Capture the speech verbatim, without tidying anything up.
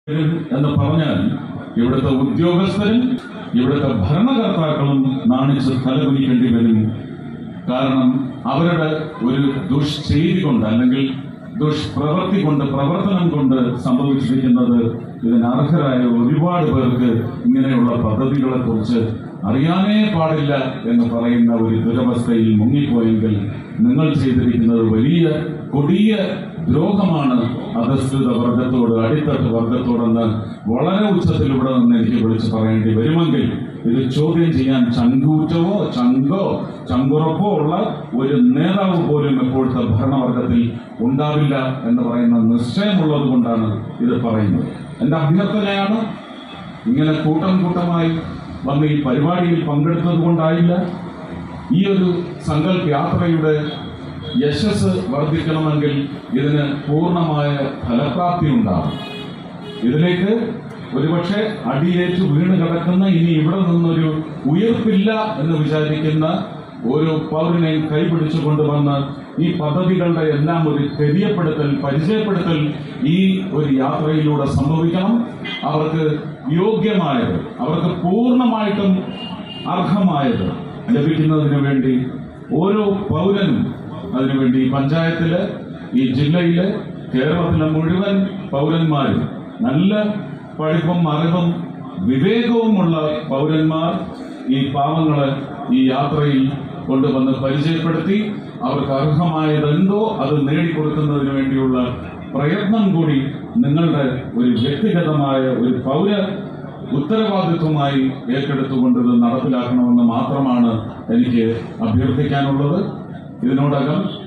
എന്ന് പറഞ്ഞാൽ ഇവിടുത്തെ ഉദ്യോഗസ്ഥരും ഇവിടുത്തെ ഭരണകർത്താക്കളും നാണിച്ച് തലകുനിക്കേണ്ടി വരും. കാരണം അവരുടെ ഒരു ദുഷ്ചെയ്തി കൊണ്ട് അല്ലെങ്കിൽ ദുഷ്പ്രവൃത്തി കൊണ്ട് പ്രവർത്തനം കൊണ്ട് സംഭവിച്ചിരിക്കുന്നത് ഇതിന് അർഹരായ ഒരുപാട് പേർക്ക് ഇങ്ങനെയുള്ള പദ്ധതികളെ കുറിച്ച് അറിയാനേ പാടില്ല എന്ന് പറയുന്ന ഒരു ദുരവസ്ഥയിൽ മുങ്ങിപ്പോയെങ്കിൽ നിങ്ങൾ ചെയ്തിരിക്കുന്നത് വലിയ കൊടിയ ദ്രോഹമാണ് അധസ്ഥിത വർഗത്തോട്, അടിത്തട്ട് വർഗത്തോടെന്ന് വളരെ ഉച്ചത്തിൽ ഇവിടെ നിന്ന് എനിക്ക് വിളിച്ചു പറയേണ്ടി വരുമെങ്കിൽ ഇത് ചോദ്യം ചെയ്യാൻ ചങ്കൂറ്റവോ ചങ്കോ ചങ്കുറപ്പോ ഉള്ള ഒരു നേതാവ് പോലും ഇപ്പോഴത്തെ ഭരണവർഗത്തിൽ ഉണ്ടാവില്ല എന്ന് പറയുന്ന നിശ്ചയമുള്ളത് കൊണ്ടാണ് ഇത് പറയുന്നത്. എന്റെ അഭ്യർത്ഥനയാണ്, ഇങ്ങനെ കൂട്ടം കൂട്ടമായി വന്ന് ഈ പരിപാടിയിൽ പങ്കെടുത്തത് കൊണ്ടായില്ല. ഈ ഒരു സങ്കല്പ യാത്രയുടെ യശസ് വർദ്ധിക്കണമെങ്കിൽ ഇതിന് പൂർണ്ണമായ ഫലപ്രാപ്തി ഉണ്ടാകും. ഇതിലേക്ക് ഒരുപക്ഷെ അടിയേറ്റ് വീണ് കിടക്കുന്ന, ഇനി ഇവിടെ നിന്നൊരു ഉയർപ്പില്ല എന്ന് വിചാരിക്കുന്ന ഒരു പൗരനെയും കൈപിടിച്ചു കൊണ്ടുവന്ന് ഈ പദ്ധതികളുടെ എല്ലാം ഒരു തെരിയപ്പെടുത്തൽ, പരിചയപ്പെടുത്തൽ ഈ ഒരു യാത്രയിലൂടെ സംഭവിക്കണം. അവർക്ക് യോഗ്യമായത്, അവർക്ക് പൂർണ്ണമായിട്ടും അർഹമായത് ലഭിക്കുന്നതിന് വേണ്ടി ഓരോ പൗരനും, അതിനുവേണ്ടി ഈ പഞ്ചായത്തില്, ഈ ജില്ലയില്, കേരളത്തിലെ മുഴുവൻ പൗരന്മാരും നല്ല പഠിപ്പും അറിവും വിവേകവുമുള്ള പൗരന്മാർ ഈ പാവങ്ങളെ ഈ യാത്രയിൽ കൊണ്ടുവന്ന് പരിചയപ്പെടുത്തി അവർക്ക് അർഹമായതെന്തോ അത് നേടിക്കൊടുക്കുന്നതിന് വേണ്ടിയുള്ള പ്രയത്നം കൂടി നിങ്ങളുടെ ഒരു വ്യക്തിഗതമായ ഒരു പൗര ഉത്തരവാദിത്വമായി ഏറ്റെടുത്തുകൊണ്ട് ഇത് നടപ്പിലാക്കണമെന്ന് മാത്രമാണ് എനിക്ക് അഭ്യർത്ഥിക്കാനുള്ളത്. ഇതിനോടകം